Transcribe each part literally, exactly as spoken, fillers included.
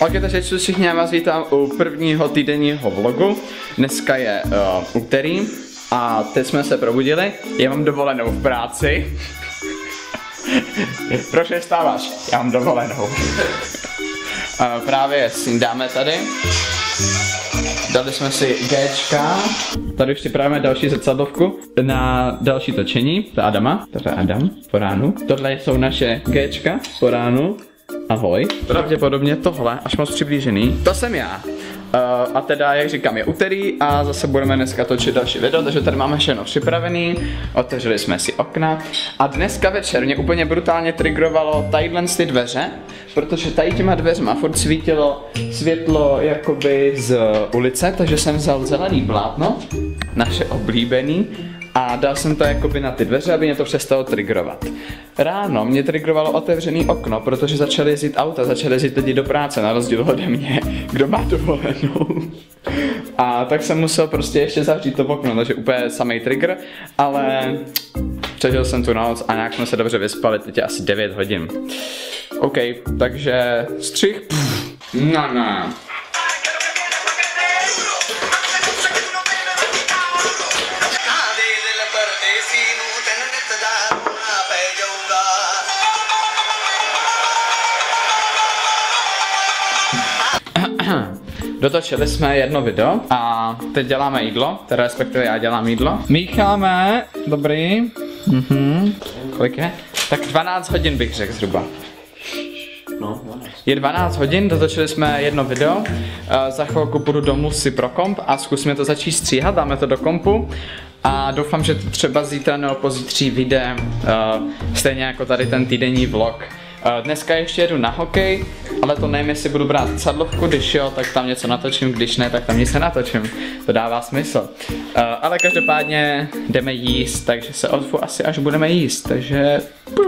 Ok, takže všichni, já vás vítám u prvního týdenního vlogu. Dneska je uh, úterý a teď jsme se probudili. Já mám dovolenou v práci. Proč nestáváš? Já mám dovolenou. uh, právě snídáme tady. Dali jsme si Gčka. Tady už připravíme další zrcadlovku na další točení. To je Adama. To je Adam po ránu. Tohle jsou naše Gčka po ránu. Ahoj. Pravděpodobně tohle, až moc přiblížený, to jsem já. Uh, a teda, jak říkám, je úterý a zase budeme dneska točit další video, takže tady máme všechno připravený, otevřeli jsme si okna a dneska večer mě úplně brutálně triggerovalo tadyhle ty dveře, protože tady těma dveřma furt svítilo světlo jakoby z ulice, takže jsem vzal zelený plátno, naše oblíbený, a dal jsem to jakoby na ty dveře, aby mě to přestalo triggerovat. Ráno mě triggerovalo otevřený okno, protože začaly jezdit auta, začaly jezdit lidi do práce, na rozdíl ode mě, kdo má dovolenou. A tak jsem musel prostě ještě zavřít to okno, takže úplně samý trigger, ale přežil jsem tu noc a nějak jsme se dobře vyspali, teď je asi devět hodin. OK, takže střih, pff, na na. Dotočili jsme jedno video a teď děláme jídlo, teda respektive já dělám jídlo. Mícháme, dobrý. Mhm. Kolik je? Tak dvanáct hodin bych řekl zhruba. No, je dvanáct hodin, dotočili jsme jedno video. Uh, za chvilku půjdu domů si pro komp a zkusíme to začít stříhat, dáme to do kompu. A doufám, že to třeba zítra nebo pozítří vyjde uh, stejně jako tady ten týdenní vlog. Uh, dneska ještě jedu na hokej, ale to nevím, jestli budu brát sadlovku, když jo, tak tam něco natočím, když ne, tak tam nic nenatočím. To dává smysl. Uh, ale každopádně jdeme jíst, takže se ozvu asi až budeme jíst, takže...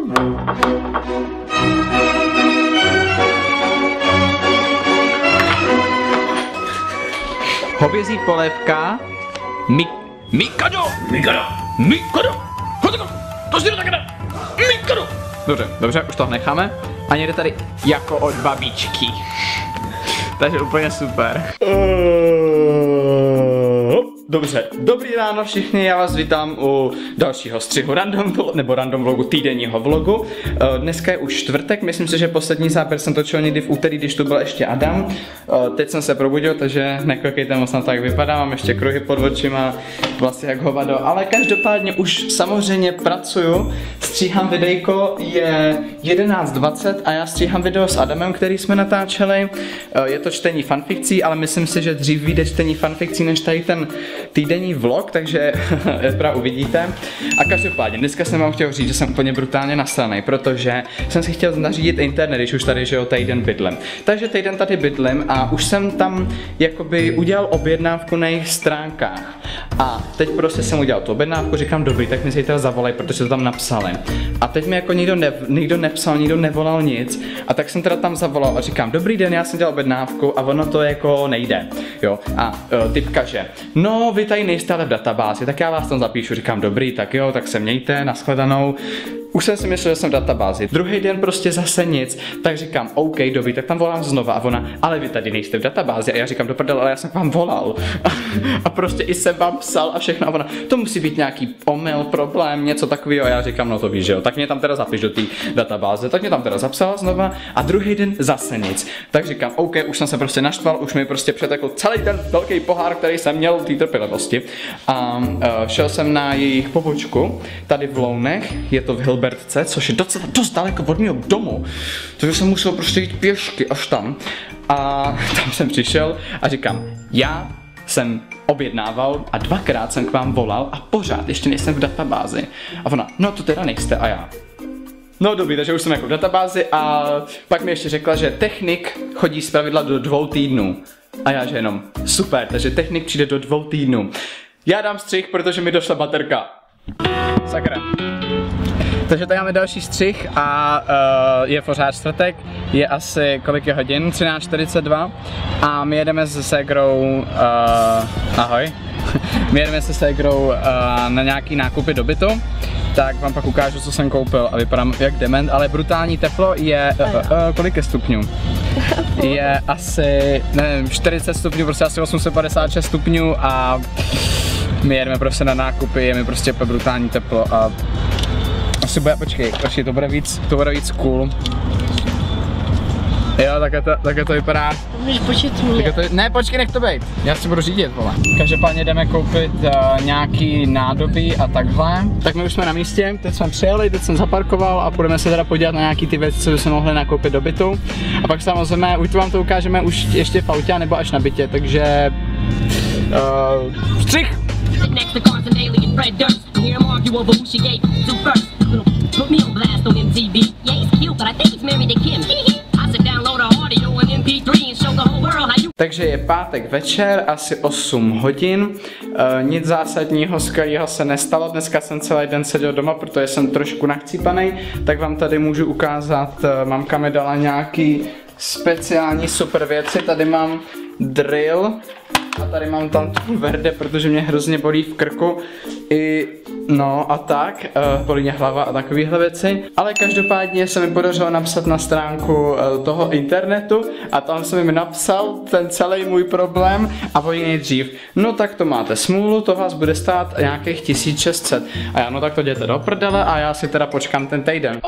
Hovězí polévka, mi... Mikado! Mikado! Mikado! Mikado! To si to také ne! Mikado! Dobře, dobře, už to necháme. A někde tady jako od babičky. Takže úplně super. Dobře, dobrý ráno všichni, já vás vítám u dalšího střihu random vlogu, nebo random vlogu, týdenního vlogu. Dneska je už čtvrtek, myslím si, že poslední záběr jsem točil někdy v úterý, když tu byl ještě Adam. Teď jsem se probudil, takže nekoukejte moc na to, jak vypadá, mám ještě kruhy pod očima, vlastně jak hovado, ale každopádně už samozřejmě pracuju, stříhám videjko, je jedenáct dvacet a já stříhám video s Adamem, který jsme natáčeli. Je to čtení fanfikcí, ale myslím si, že dřív vyjde čtení fanfikcí než tady ten týdenní vlog, takže právě uvidíte. A každopádně, dneska jsem vám chtěl říct, že jsem úplně brutálně nasranej, protože jsem si chtěl nařídit internet, když už tady, že jo, týden bydlím. Takže týden tady bydlím a už jsem tam jakoby udělal objednávku na jejich stránkách. A teď prostě jsem udělal tu objednávku, říkám dobrý, tak mi zítra zavolej, protože to tam napsali. A teď mi jako nikdo, ne, nikdo nepsal, nikdo nevolal nic. A tak jsem teda tam zavolal a říkám dobrý den, já jsem dělal objednávku a ono to jako nejde. Jo. A uh, typka, že no, vy tady nejste ale v databázi, tak já vás tam zapíšu, říkám dobrý, tak jo, tak se mějte, nashledanou. Už jsem si myslel, že jsem v databázi. Druhý den prostě zase nic, tak říkám OK, dobrý, tak tam volám znova a ona, ale vy tady nejste v databázi a já říkám do prdele, ale já jsem vám volal. A prostě i jsem vám psal a všechno a ona, to musí být nějaký omyl, problém, něco takového a já říkám, no to víš, že jo, tak mě tam teda zapiš do té databáze, tak mě tam teda zapsala znova a druhý den zase nic. Tak říkám OK, už jsem se prostě naštval, už mi prostě přetekl celý ten velký pohár, který jsem měl v té trpělivosti. A uh, šel jsem na jejich pobočku, tady v Lounech, je to v Hilbertce, což je docela dost daleko od mého domu, takže jsem musel prostě jít pěšky až tam. A tam jsem přišel a říkám, já jsem objednával a dvakrát jsem k vám volal a pořád ještě nejsem v databázi. A ona, no to teda nejste a já. No dobrý, takže už jsem jako v databázi a pak mi ještě řekla, že technik chodí zpravidla do dvou týdnů. A já že jenom, super, takže technik přijde do dvou týdnů. Já dám střih, protože mi došla baterka. Sakra. Takže tady máme další střih a uh, je pořád čtvrtek, je asi kolik je hodin, třináct čtyřicet dva a my jedeme se ségrou, uh, ahoj, my jedeme se ségrou uh, na nějaký nákupy do bytu, tak vám pak ukážu, co jsem koupil a vypadám jak dement, ale brutální teplo je, uh, uh, uh, kolik je stupňů? je asi, nevím, čtyřicet stupňů, prostě asi osm set padesát šest stupňů a my jedeme prostě na nákupy, je mi prostě brutální teplo a asi bude, počkej, počkej, to bude víc, to bude víc cool. Jo, takhle to, takhle to vypadá. Můžeš počít mě. To, ne, počkej, nech to bejt. Já si budu řídit, vole. Každopádně jdeme koupit uh, nějaký nádobí a takhle. Tak my už jsme na místě, teď jsme přijeli, teď jsem zaparkoval a půjdeme se teda podívat na nějaký ty věci, co bychom mohli nakoupit do bytu. A pak samozřejmě, už to vám to ukážeme už ještě v autě nebo až na bytě, takže... Uh, střih! Takže je pátek večer, asi osm hodin, e, nic zásadního, skvělého se nestalo, dneska jsem celý den seděl doma, protože jsem trošku nachcípanej, tak vám tady můžu ukázat, e, mamka mi dala nějaký speciální super věci, tady mám drill a tady mám tam tu verde, protože mě hrozně bolí v krku i no a tak, uh, bolí mě hlava a takovéhle věci, ale každopádně se mi podařilo napsat na stránku uh, toho internetu a tam jsem jim napsal ten celý můj problém a oni nejdřív, no tak to máte smůlu, to vás bude stát nějakých tisíc šest set a já no tak to jděte do prdele a já si teda počkám ten týden.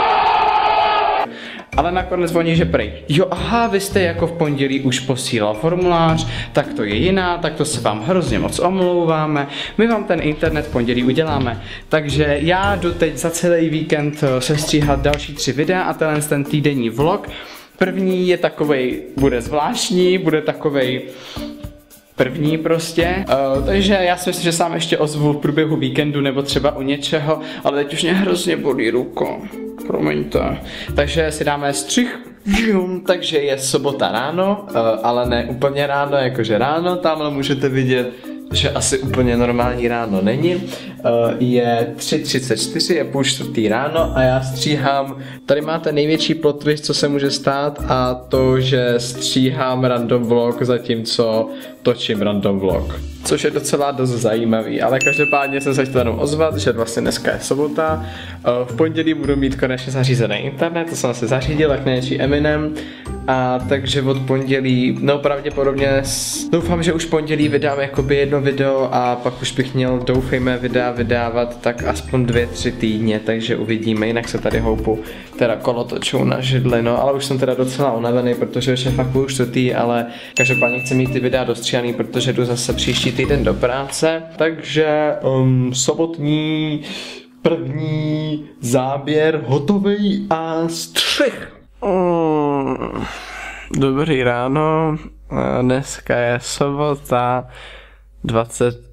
Ale nakonec oni, že prej, jo aha, vy jste jako v pondělí už posílal formulář, tak to je jiná, tak to se vám hrozně moc omlouváme, my vám ten internet v pondělí uděláme. Takže já jdu teď za celý víkend sestříhat další tři videa a tenhle ten týdenní vlog. První je takovej, bude zvláštní, bude takovej první prostě, uh, takže já si myslím, že sám ještě ozvu v průběhu víkendu nebo třeba u něčeho, ale teď už mě hrozně bolí ruko, promiňte. Takže si dáme střih, takže je sobota ráno, uh, ale ne úplně ráno, jakože ráno, tamhle můžete vidět, že asi úplně normální ráno není. Uh, je tři třicet čtyři, je půl čtvrtý ráno a já stříhám, tady máte největší plot twist, co se může stát a to, že stříhám random vlog, zatímco točím random vlog. Což je docela dost zajímavý, ale každopádně jsem se chtěl jenom ozvat, že vlastně dneska je sobota. Uh, v pondělí budu mít konečně zařízený internet, to jsem si zařídil, jak největší Eminem. A takže od pondělí, no pravděpodobně, doufám, že už pondělí vydám jakoby jedno video a pak už bych měl, doufejme, videa vydávat tak aspoň dvě, tři týdně, takže uvidíme, jinak se tady houpu teda kolotočou na židli, no ale už jsem teda docela unavený, protože už je fakt půl čtvrtý, ale každopádně chci mít ty videa dostříhaný, protože jdu zase příští týden do práce, takže um, sobotní první záběr hotový a střih. Mm, dobrý ráno, dneska je sobota dvacátého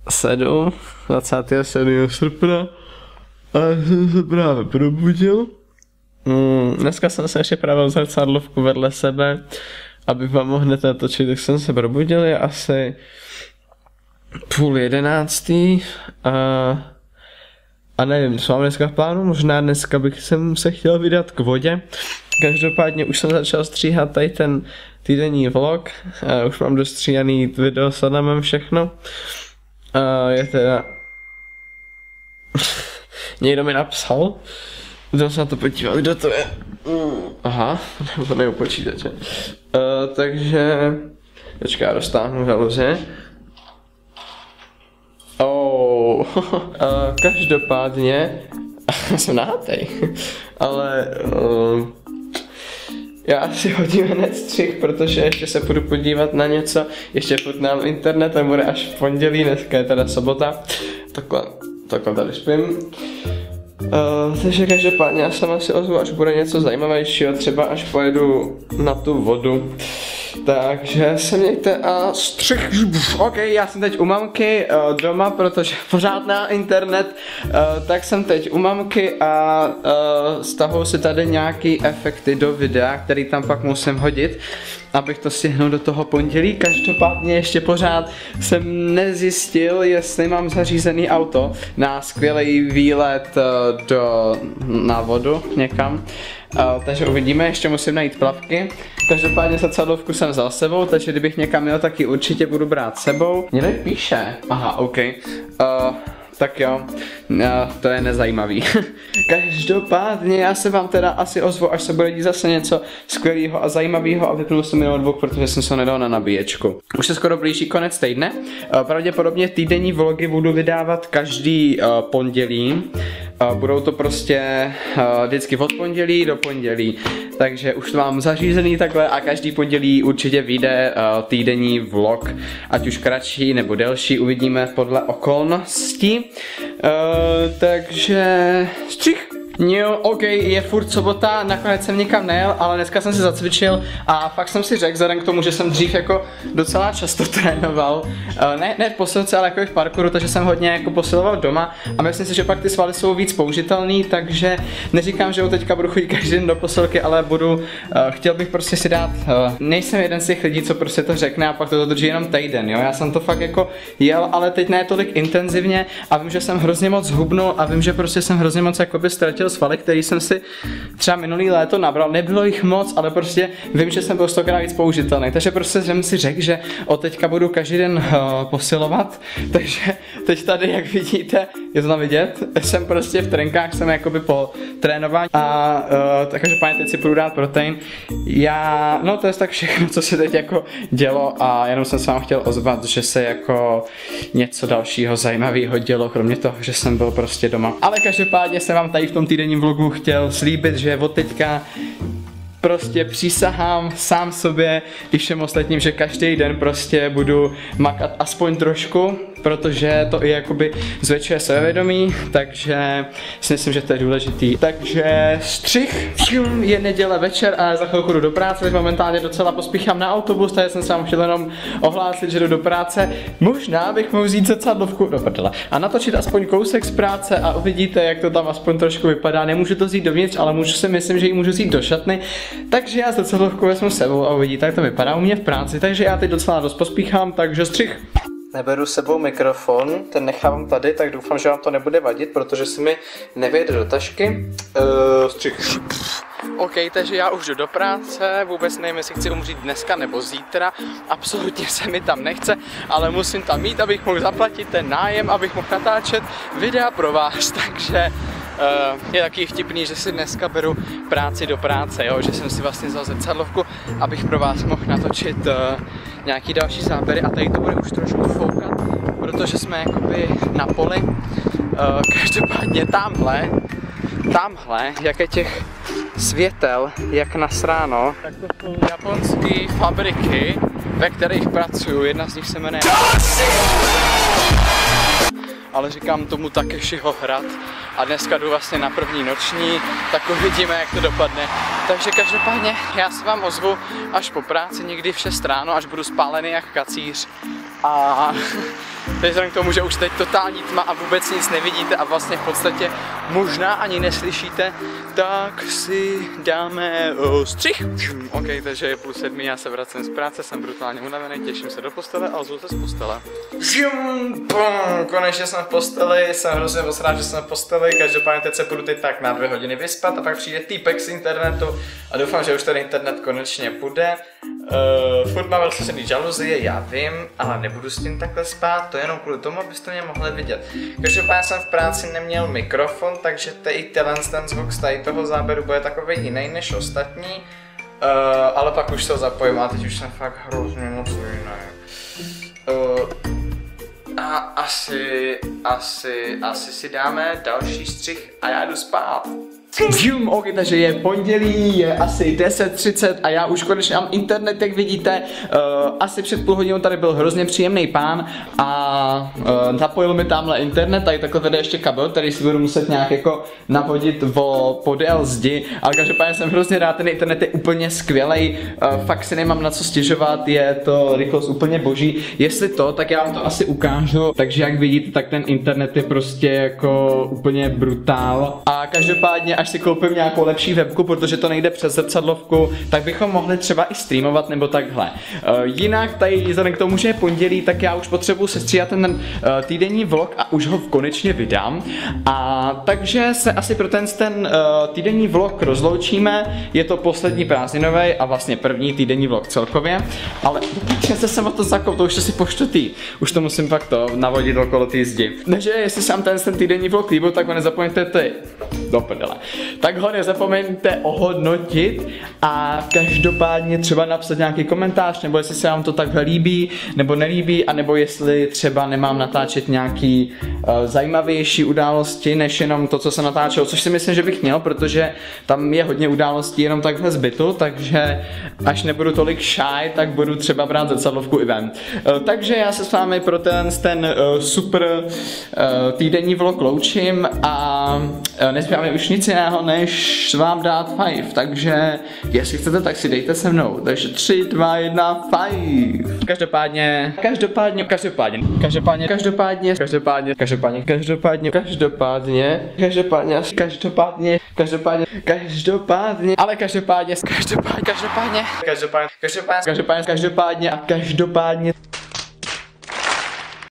sedmého srpna a já jsem se právě probudil. Mm, dneska jsem se ještě právě zrcadlovku vedle sebe, abych vám mohl hned natočit, tak jsem se probudil, je asi půl jedenáctý a, a nevím, co mám dneska v plánu, možná dneska bych jsem se chtěl vydat k vodě. Každopádně už jsem začal stříhat tady ten týdenní vlog, a už mám dostříhaný video s Adamem všechno. A je teda... Někdo mi napsal, budeme se na to podívat, kdo to je. Aha, to nejde u počítače. Uh, takže... Počkej, já dostáhnu žaluzi. Oh, uh, každopádně... jsem nahatej, ale... Uh, já si hodím hned střih, protože ještě se půjdu podívat na něco, ještě furt nám internet a bude až v pondělí, dneska je teda sobota, takhle, takhle tady spím. Uh, takže každopádně já jsem asi ozvu, až bude něco zajímavějšího, třeba až pojedu na tu vodu. Takže se mějte a střih. Ok, já jsem teď u mamky uh, doma, protože pořád na internet, uh, tak jsem teď u mamky a uh, stahuji si tady nějaký efekty do videa, který tam pak musím hodit, abych to stihnul do toho pondělí. Každopádně ještě pořád jsem nezjistil, jestli mám zařízený auto na skvělý výlet uh, do, na vodu někam. Uh, takže uvidíme, ještě musím najít plavky. Každopádně zrcadlovku jsem vzal sebou, takže kdybych někam měl, tak ji určitě budu brát sebou. Někde píše. Aha, ok. Uh, tak jo, to je nezajímavý. Každopádně já se vám teda asi ozvu, až se bude dít zase něco skvělého a zajímavého a vypnu se mi notebook, protože jsem se nedal na nabíječku. Už se skoro blíží konec týdne, pravděpodobně týdenní vlogy budu vydávat každý pondělí. Budou to prostě vždycky od pondělí do pondělí, takže už to mám zařízený takhle a každý pondělí určitě vyjde týdenní vlog, ať už kratší nebo delší, uvidíme podle okolností. Takže střih. Jo, ok, je furt sobota, nakonec jsem nikam nejel, ale dneska jsem si zacvičil a fakt jsem si řekl, vzhledem k tomu, že jsem dřív jako docela často trénoval, ne, ne v posilce, ale jako v parkouru, takže jsem hodně jako posiloval doma a myslím si, že pak ty svaly jsou víc použitelný, takže neříkám, že teďka budu chodit každý den do posilky, ale budu, chtěl bych prostě si dát, nejsem jeden z těch lidí, co prostě to řekne a pak to dodrží jenom týden, jo, já jsem to fakt jako jel, ale teď ne tolik intenzivně a vím, že jsem hrozně moc hubnul a vím, že prostě jsem hrozně moc jakoby ztratil svaly, který jsem si třeba minulý léto nabral. Nebylo jich moc, ale prostě vím, že jsem byl stokrát víc použitelný. Takže prostě jsem si řekl, že od teďka budu každý den uh, posilovat. Takže teď tady, jak vidíte, je to tam vidět, jsem prostě v trenkách, jsem jakoby po trénování a uh, takže páně, teď si půjdu dát protein. Já, no to je tak všechno, co se teď jako dělo a jenom jsem se vám chtěl ozvat, že se jako něco dalšího zajímavého dělo, kromě toho, že jsem byl prostě doma. Ale každopádně jsem vám tady v tom týdenním vlogu chtěl slíbit, že od teďka prostě přísahám sám sobě i všem ostatním, že každý den prostě budu makat aspoň trošku, protože to i jakoby zvětšuje sebevědomí, takže si myslím, že to je důležitý. Takže střih, je neděle večer a za chvilku jdu do práce, teď momentálně docela pospíchám na autobus, tady jsem se vám chtěl jenom ohlásit, že jdu do práce. Možná bych mohl vzít zrcadlovku do prdele a natočit aspoň kousek z práce a uvidíte, jak to tam aspoň trošku vypadá. Nemůžu to vzít dovnitř, ale můžu si myslím, že ji můžu vzít do šatny. Takže já zrcadlovku vezmu sebou a uvidíte, jak to vypadá u mě v práci, takže já teď docela dost pospíchám, takže střih. Neberu sebou mikrofon, ten nechávám tady, tak doufám, že vám to nebude vadit, protože se mi nevyjde do tašky. Uh, střih. OK, takže já už jdu do práce, vůbec nevím, jestli chci umřít dneska nebo zítra, absolutně se mi tam nechce, ale musím tam mít, abych mohl zaplatit ten nájem, abych mohl natáčet videa pro vás, takže Uh, je taky vtipný, že si dneska beru práci do práce, jo? Že jsem si vlastně vzal zrcadlovku, abych pro vás mohl natočit uh, nějaký další záběry a tady to bude už trošku foukat, protože jsme jakoby na poli. Uh, každopádně tamhle, tamhle, jak je těch světel, jak nasráno, tak to jsou japonské fabriky, ve kterých pracuju, jedna z nich se jmenuje ale říkám tomu Takeshiho hrad a dneska jdu vlastně na první noční, tak uvidíme, jak to dopadne. Takže každopádně já se vám ozvu až po práci, někdy v šest ráno, až budu spálený jak kacíř. A teď vzhledem k tomu, že už teď totální tma a vůbec nic nevidíte a vlastně v podstatě možná ani neslyšíte, tak si dáme uh, střih. OK, takže je půl sedmí, já se vracím z práce, jsem brutálně unavený, těším se do postele a ozvu se z postele. Konečně jsem v posteli, jsem hrozně moc rád, že jsem v posteli, každopádně teď se budu teď tak na dvě hodiny vyspat a pak přijde týpek z internetu a doufám, že už ten internet konečně půjde. Uh, furt mám rozsesený žaluzie, já vím, ale nebudu s tím takhle spát, to je jenom kvůli tomu, abyste mě mohli vidět. Každopádně jsem v práci neměl mikrofon, takže i tenhle ten zvuk z tady toho záběru bude takový jiný než ostatní, uh, ale pak už se ho zapojím a teď už jsem fakt hrozně moc jiný. Uh, a asi, asi, asi si dáme další střih a já jdu spát. Zoom, ok, takže je pondělí, je asi deset třicet a já už konečně mám internet, jak vidíte. Uh, asi před půl hodinou tady byl hrozně příjemný pán a uh, zapojil mi tamhle internet, tady takhle vede ještě kabel, který si budu muset nějak jako navodit o podél zdi, ale každopádně jsem hrozně rád, ten internet je úplně skvělej, uh, fakt si nemám na co stěžovat, je to rychlost úplně boží. Jestli to, tak já vám to asi ukážu, takže jak vidíte, tak ten internet je prostě jako úplně brutál a každopádně až až si koupím nějakou lepší webku, protože to nejde přes zrcadlovku, tak bychom mohli třeba i streamovat nebo takhle. Uh, jinak tady vzhledem k tomu, že je pondělí, tak já už potřebuji sestříhat ten uh, týdenní vlog a už ho konečně vydám. A takže se asi pro ten, ten uh, týdenní vlog rozloučíme. Je to poslední prázdninový a vlastně první týdenní vlog celkově. Ale často jsem o to zakop, to už to si poštutý. Už to musím pak to navodit okolo té zdi. Takže jestli se vám ten, ten týdenní vlog líbil, tak ho nezapomeňte ty. Do prdele. Tak ho nezapomeňte ohodnotit a každopádně třeba napsat nějaký komentář, nebo jestli se vám to takhle líbí, nebo nelíbí, anebo jestli třeba nemám natáčet nějaký uh, zajímavější události, než jenom to, co jsem natáčel, což si myslím, že bych měl, protože tam je hodně událostí jenom takhle zbytu, takže až nebudu tolik shy, tak budu třeba brát zrcadlovku i ven. Uh, takže já se s vámi pro ten, ten uh, super uh, týdenní vlog loučím a uh, nezbývá mi už nic jiného, než vám dát five, takže jestli chcete, tak si dejte se mnou. Takže tři, dva, jedna, five. Každopádně, každopádně, každopádně, každopádně, každopádně, každopádně, každopádně, každopádně, každopádně, každopádně, každopádně, každopádně, každopádně, ale každopádně, každopádně, každopádně, každopádně, každopádně, každopádně, každopádně a každopádně.